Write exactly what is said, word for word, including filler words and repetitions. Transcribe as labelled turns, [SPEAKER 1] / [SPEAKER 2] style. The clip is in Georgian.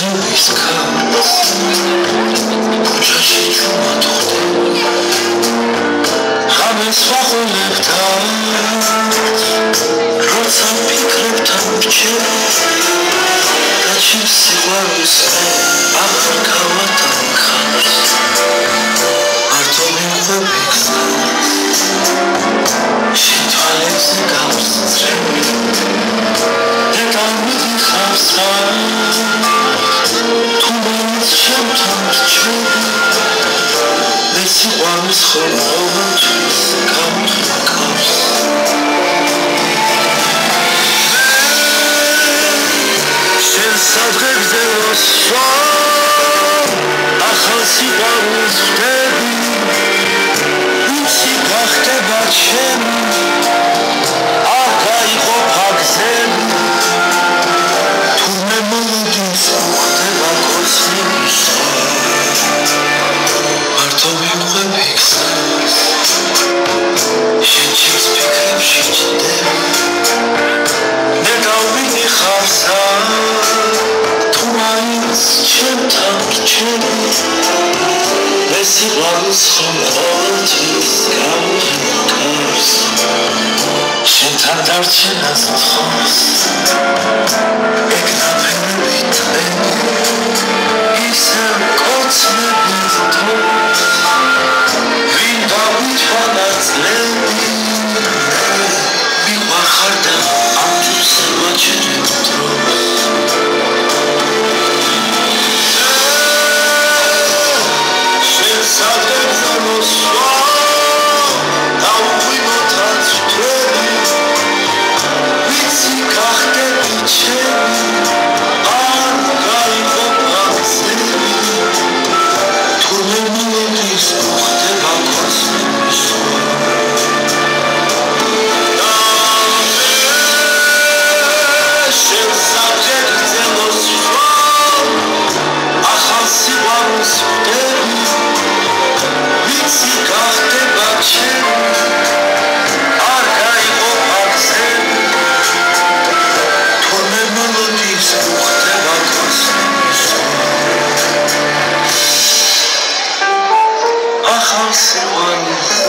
[SPEAKER 1] ოცნების ქარს ქუჩაში ჩუმად ხვდები ღამეს ვახუნებ როცა ვფიქრებ თან რჩები და ჩემს სიყვარულს აღარ გავატან ხარს მარტო მიყვები გზას შენ თვალებზე გავსწრები და გამიდიხარ თუ მაინც ჩემთან რჩები მე სიყვარულს ხომ ყოველთვის გავხკავს შენ სადღეგზე მოსვა ახალ სიყვარულს ხვდები ვიცი გახდება ჩემი არ გაიყოფა გზები თურმე მომდის ხდება კოცნების მარტო მიყვები გზას შენ ჩემს ფიქრებში ჩნდები მე გავმიდიხარ თუ მაინც ჩემთან რჩები მე სიყვარულს ხომ ყოველთვის გავხკავს შენთან დარჩენას მხავს ეგ ნაფენები ტყები ისევ კოცნების დროს ვინ დავითვალა წლები მიყვარხარ და ამ ჯგუფს ვაჩერებ დროს შენ სადღეგზე მოსვა დავუღვინოთ ხვდები ვიცი გახდები ჩემი არ გაიყოფა გზები თურმე მომდის ხდება კოცნების შენ სადღეგზე მოსვა ახალ სიყვარულს ხვდები ვიცი გახდება ჩემი არ გაიყოფა გზები თურმე მომდის ხდება კოცნების ახალ სიყვარულს